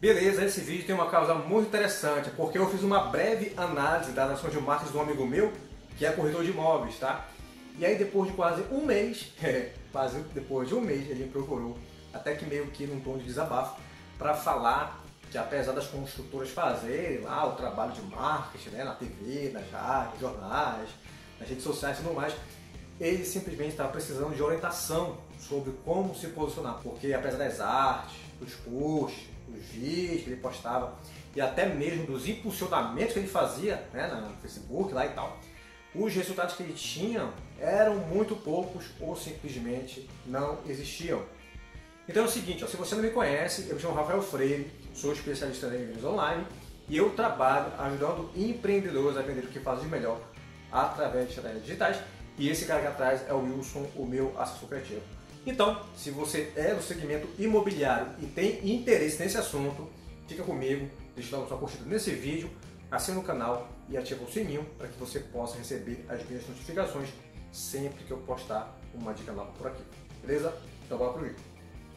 Beleza, esse vídeo tem uma causa muito interessante, porque eu fiz uma breve análise das ações de marketing de um amigo meu, que é corretor de imóveis, tá? E aí depois de quase um mês, ele me procurou, até que meio que num tom de desabafo, para falar que apesar das construtoras fazerem lá o trabalho de marketing, né, na TV, nas rádios, jornais, nas redes sociais e tudo mais, ele simplesmente estava precisando de orientação sobre como se posicionar, porque apesar das artes, dos posts, dos vídeos que ele postava e até mesmo dos impulsionamentos que ele fazia, né, no Facebook lá e tal, os resultados que ele tinha eram muito poucos ou simplesmente não existiam. Então é o seguinte, ó, se você não me conhece, eu me chamo Rafael Freire, sou especialista em vendas online e eu trabalho ajudando empreendedores a vender o que fazem de melhor através de estratégias digitais. E esse cara aqui atrás é o Wilson, o meu assessor criativo. Então, se você é do segmento imobiliário e tem interesse nesse assunto, fica comigo, deixa eu dar sua curtida nesse vídeo, assina o canal e ativa o sininho para que você possa receber as minhas notificações sempre que eu postar uma dica nova por aqui. Beleza? Então bora pro vídeo.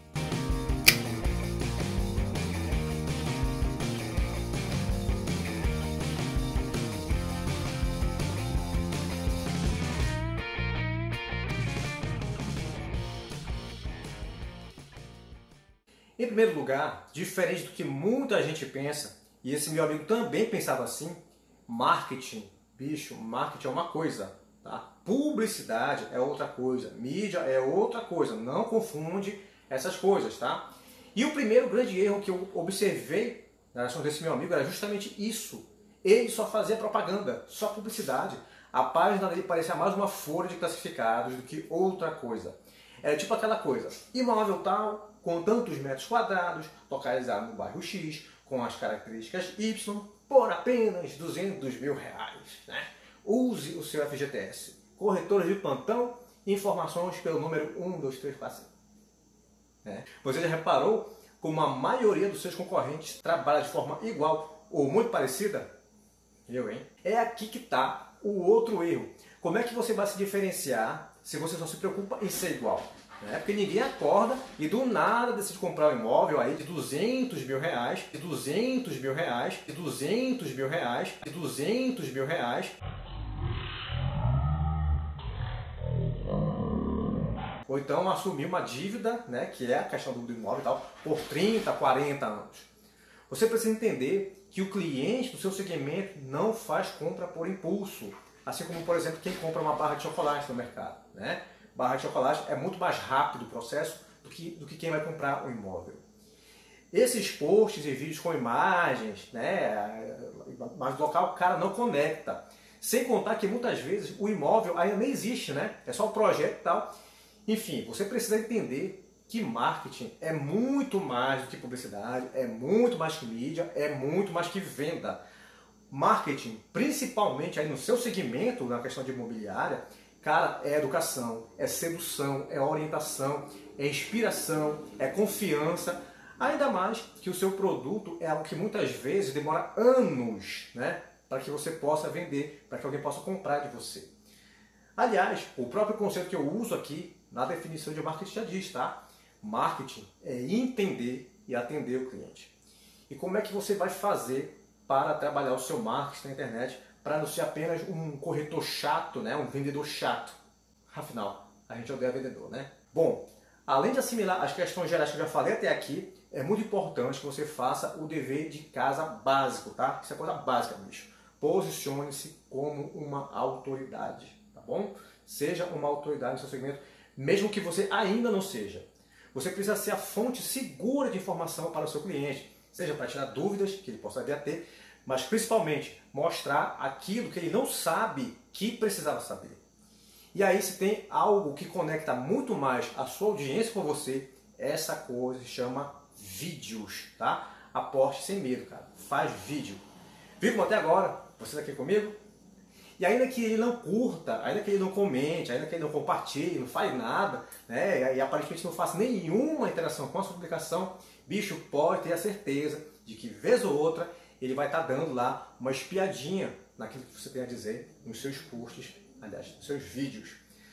Em primeiro lugar, diferente do que muita gente pensa, e esse meu amigo também pensava assim, marketing, bicho, marketing é uma coisa, tá? Publicidade é outra coisa, mídia é outra coisa, não confunde essas coisas, tá? E o primeiro grande erro que eu observei na ação desse meu amigo era justamente isso. Ele só fazia propaganda, só publicidade. A página dele parecia mais uma folha de classificados do que outra coisa. Era tipo aquela coisa, imóvel tal, com tantos metros quadrados, localizado no bairro X, com as características Y, por apenas R$200 mil, né? Use o seu FGTS. Corretores de plantão, informações pelo número 12345. Né? Você já reparou como a maioria dos seus concorrentes trabalha de forma igual ou muito parecida? Hein? É aqui que está o outro erro. Como é que você vai se diferenciar se você só se preocupa em ser igual? Porque ninguém acorda e do nada decide comprar um imóvel aí de R$200 mil, de R$200 mil, de R$200 mil, de R$200 mil. Ou então assumir uma dívida, né, que é a questão do imóvel e tal, por 30, 40 anos. Você precisa entender que o cliente do seu segmento não faz compra por impulso. Assim como, por exemplo, quem compra uma barra de chocolate no mercado, né? Barra de chocolate é muito mais rápido o processo do que quem vai comprar um imóvel. Esses posts e vídeos com imagens, né, mas do local o cara não conecta. Sem contar que muitas vezes o imóvel ainda nem existe, né? É só o projeto e tal. Enfim, você precisa entender que marketing é muito mais do que publicidade, é muito mais que mídia, é muito mais que venda. Marketing, principalmente aí no seu segmento, na questão de imobiliária, cara, é educação, é sedução, é orientação, é inspiração, é confiança. Ainda mais que o seu produto é algo que muitas vezes demora anos, né, para que você possa vender, para que alguém possa comprar de você. Aliás, o próprio conceito que eu uso aqui na definição de marketing já diz, tá? Marketing é entender e atender o cliente. E como é que você vai fazer para trabalhar o seu marketing na internet para não ser apenas um corretor chato, né? Um vendedor chato? Afinal, a gente odeia vendedor, né? Bom, além de assimilar as questões gerais que eu já falei até aqui, é muito importante que você faça o dever de casa básico, tá? Isso é coisa básica, bicho. Posicione-se como uma autoridade, tá bom? Seja uma autoridade no seu segmento, mesmo que você ainda não seja. Você precisa ser a fonte segura de informação para o seu cliente, seja para tirar dúvidas que ele possa vir a ter, mas principalmente mostrar aquilo que ele não sabe que precisava saber. E aí, se tem algo que conecta muito mais a sua audiência com você, essa coisa se chama vídeos, tá? Aposte sem medo, cara. Faz vídeo. Viu até agora? Você aqui comigo? E ainda que ele não curta, ainda que ele não comente, ainda que ele não compartilhe, não fale nada, né, e aparentemente não faça nenhuma interação com a sua publicação, bicho, pode ter a certeza de que vez ou outra ele vai estar dando lá uma espiadinha naquilo que você tem a dizer nos seus posts, aliás, nos seus vídeos.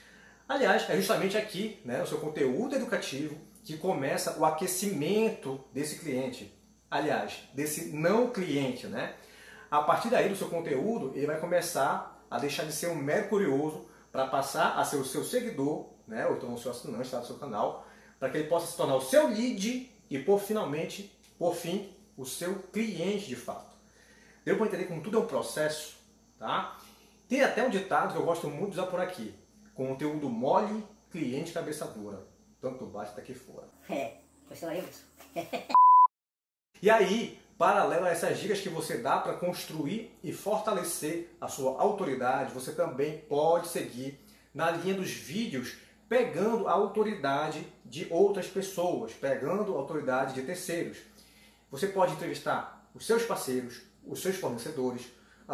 Aliás, é justamente aqui, né, no seu conteúdo educativo, que começa o aquecimento desse cliente. aliás, desse não cliente, né? A partir daí do seu conteúdo, ele vai começar a deixar de ser um mero curioso para passar a ser o seu seguidor, né? Ou então o seu assinante lá do seu canal, para que ele possa se tornar o seu lead e, por fim, o seu cliente de fato. Deu para entender como tudo é um processo, tá? Tem até um ditado que eu gosto muito de usar por aqui: conteúdo mole, cliente cabeça dura. Tanto bate daqui fora. Gostou aí, Wilson? E aí, paralelo a essas dicas que você dá para construir e fortalecer a sua autoridade, você também pode seguir na linha dos vídeos pegando a autoridade de outras pessoas, pegando a autoridade de terceiros. Você pode entrevistar os seus parceiros, os seus fornecedores,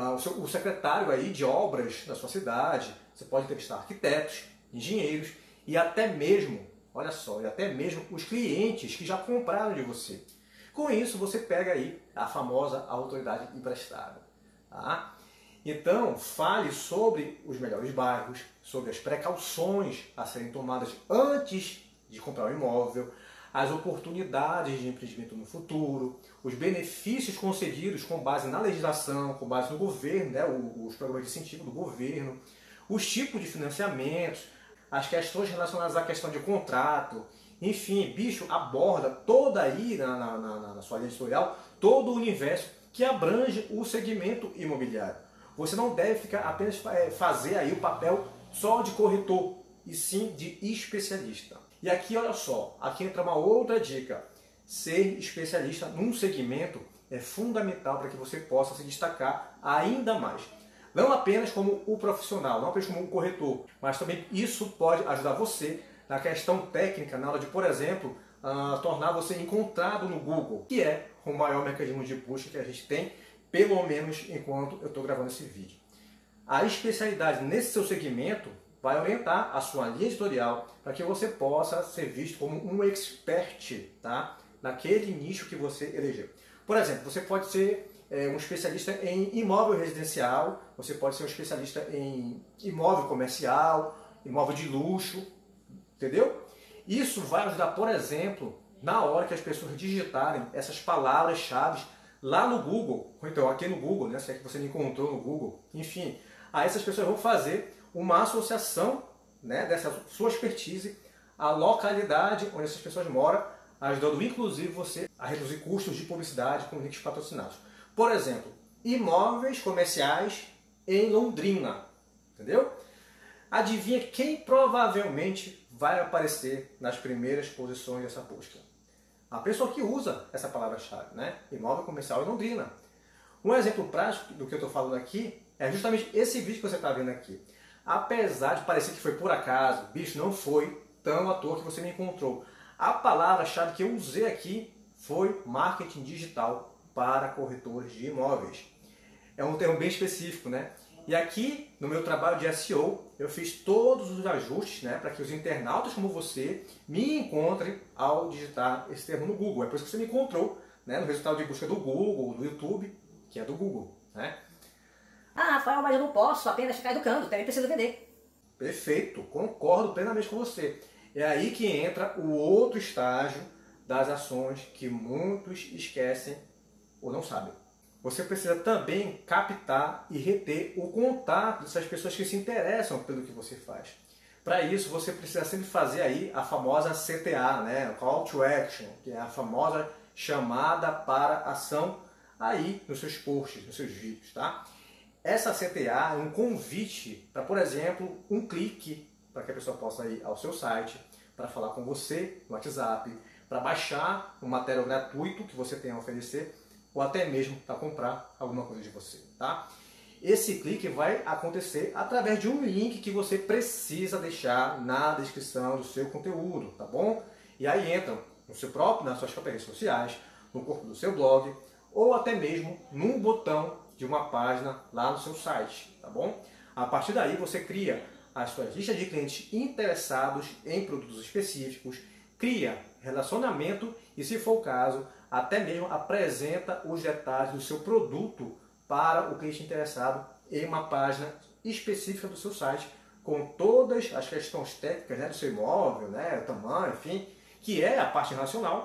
o secretário aí de obras da sua cidade, você pode entrevistar arquitetos, engenheiros e até mesmo, olha só, os clientes que já compraram de você. Com isso, você pega aí a famosa autoridade emprestada. Tá? Então, fale sobre os melhores bairros, sobre as precauções a serem tomadas antes de comprar um imóvel, as oportunidades de empreendimento no futuro, os benefícios concedidos com base na legislação, com base no governo, né, os programas de incentivo do governo, os tipos de financiamentos, as questões relacionadas à questão de contrato. Enfim, bicho, aborda toda aí na sua linha editorial, todo o universo que abrange o segmento imobiliário. Você não deve ficar apenas fazer aí o papel só de corretor, e sim de especialista. E aqui, olha só, aqui entra uma outra dica. Ser especialista num segmento é fundamental para que você possa se destacar ainda mais. Não apenas como o profissional, não apenas como um corretor, mas também isso pode ajudar você na questão técnica, na hora de, por exemplo, tornar você encontrado no Google, que é o maior mecanismo de busca que a gente tem, pelo menos enquanto eu estou gravando esse vídeo. A especialidade nesse seu segmento vai orientar a sua linha editorial para que você possa ser visto como um expert, tá? Naquele nicho que você elegeu. Por exemplo, você pode ser um especialista em imóvel residencial, você pode ser um especialista em imóvel comercial, imóvel de luxo, entendeu? Isso vai ajudar, por exemplo, na hora que as pessoas digitarem essas palavras-chave lá no Google, ou então aqui no Google, né, se é que você me encontrou no Google, enfim, aí essas pessoas vão fazer uma associação, né, dessa sua expertise à localidade onde essas pessoas moram, ajudando inclusive você a reduzir custos de publicidade com links patrocinados. Por exemplo, imóveis comerciais em Londrina, entendeu? Adivinha quem provavelmente vai aparecer nas primeiras posições dessa busca? A pessoa que usa essa palavra-chave, né? Imóvel comercial em Londrina. Um exemplo prático do que eu estou falando aqui é justamente esse vídeo que você está vendo aqui. Apesar de parecer que foi por acaso, bicho, não foi tão à toa que você me encontrou. A palavra-chave que eu usei aqui foi marketing digital para corretores de imóveis. É um termo bem específico, né? E aqui, no meu trabalho de SEO, eu fiz todos os ajustes, né, para que os internautas como você me encontrem ao digitar esse termo no Google. É por isso que você me encontrou, né, no resultado de busca do Google, do YouTube, que é do Google, né? Ah, Rafael, mas eu não posso apenas ficar educando, também preciso vender. Perfeito, concordo plenamente com você. É aí que entra o outro estágio das ações que muitos esquecem ou não sabem. Você precisa também captar e reter o contato dessas pessoas que se interessam pelo que você faz. Para isso, você precisa sempre fazer aí a famosa CTA, né? Call to Action, que é a famosa chamada para ação aí nos seus posts, nos seus vídeos, tá? Essa CTA é um convite para, por exemplo, um clique para que a pessoa possa ir ao seu site, para falar com você no WhatsApp, para baixar um material gratuito que você tem a oferecer, ou até mesmo para comprar alguma coisa de você, tá? Esse clique vai acontecer através de um link que você precisa deixar na descrição do seu conteúdo, tá bom? E aí entram no seu próprio, nas suas próprias redes sociais, no corpo do seu blog, ou até mesmo num botão de uma página lá no seu site, tá bom? A partir daí você cria as suas listas de clientes interessados em produtos específicos, cria relacionamento e, se for o caso, até mesmo apresenta os detalhes do seu produto para o cliente interessado em uma página específica do seu site, com todas as questões técnicas, né, do seu imóvel, né, o tamanho, enfim, que é a parte nacional,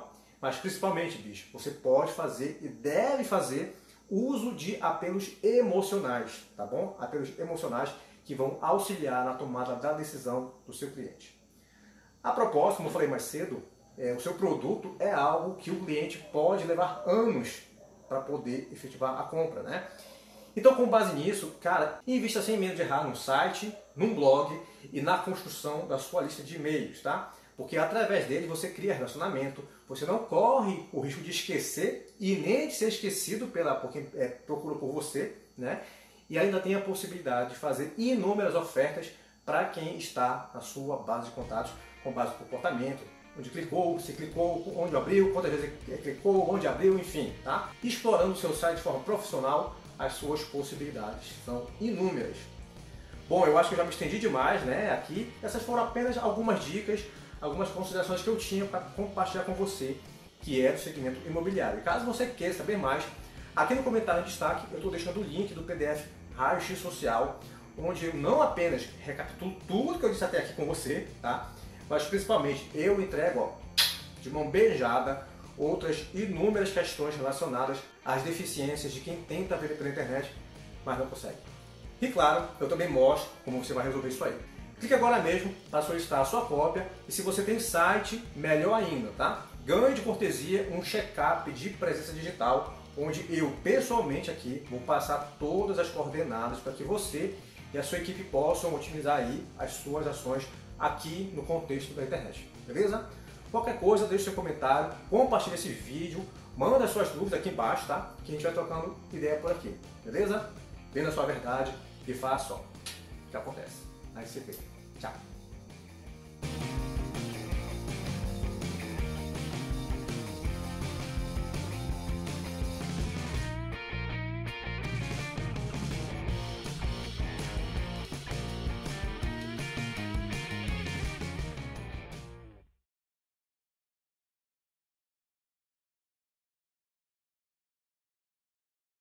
Mas principalmente, bicho, você pode fazer e deve fazer uso de apelos emocionais, tá bom? Apelos emocionais que vão auxiliar na tomada da decisão do seu cliente. A propósito, como eu falei mais cedo, o seu produto é algo que o cliente pode levar anos para poder efetivar a compra, né? Então, com base nisso, cara, invista sem medo de errar num site, num blog e na construção da sua lista de e-mails, tá? Porque através dele você cria relacionamento, você não corre o risco de esquecer e nem de ser esquecido por quem procura por você, né? E ainda tem a possibilidade de fazer inúmeras ofertas para quem está na sua base de contatos com base no comportamento, onde clicou, se clicou, onde abriu, quantas vezes clicou, onde abriu, enfim, tá? Explorando o seu site de forma profissional, as suas possibilidades são inúmeras. Bom, eu acho que eu já me estendi demais, né, aqui. Essas foram apenas algumas dicas, algumas considerações que eu tinha para compartilhar com você, que é do segmento imobiliário. E caso você queira saber mais, aqui no comentário em destaque eu estou deixando o link do PDF Raio-X Social, onde eu não apenas recapitulo tudo que eu disse até aqui com você, tá? Mas principalmente eu entrego, de mão beijada, outras inúmeras questões relacionadas às deficiências de quem tenta vender pela internet, mas não consegue. E claro, eu também mostro como você vai resolver isso aí. Clique agora mesmo para solicitar a sua cópia e se você tem site, melhor ainda, tá? Ganhe de cortesia um check-up de presença digital, onde eu pessoalmente aqui vou passar todas as coordenadas para que você e a sua equipe possam otimizar aí as suas ações aqui no contexto da internet, beleza? Qualquer coisa, deixe seu comentário, compartilhe esse vídeo, manda as suas dúvidas aqui embaixo, tá? Que a gente vai trocando ideia por aqui, beleza? Venda a sua verdade e faça o que acontece. Aí você vê. Tchau!